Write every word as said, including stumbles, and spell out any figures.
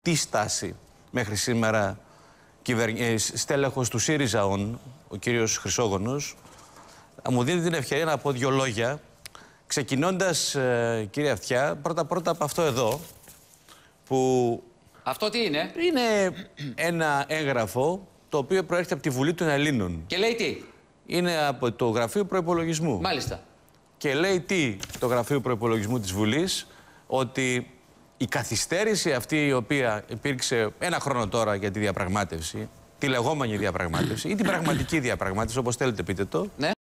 τι στάση μέχρι σήμερα κυβερ... στέλεχος του ΣΥΡΙΖΑ, ο κύριος Χρυσόγονος. Μου δίνει την ευκαιρία να πω δύο λόγια, ξεκινώντας, ε, κύριε Αυτιά, πρώτα-πρώτα από αυτό εδώ, που... Αυτό τι είναι? Είναι ένα έγγραφο το οποίο προέρχεται από τη Βουλή των Ελλήνων. Και λέει τι? Είναι από το Γραφείο Προϋπολογισμού. Μάλιστα. Και λέει τι το Γραφείο Προϋπολογισμού της Βουλής, ότι η καθυστέρηση αυτή η οποία υπήρξε ένα χρόνο τώρα για τη διαπραγμάτευση, τη λεγόμενη διαπραγμάτευση ή την πραγματική διαπραγμάτευση, όπως θέλετε πείτε το, ναι.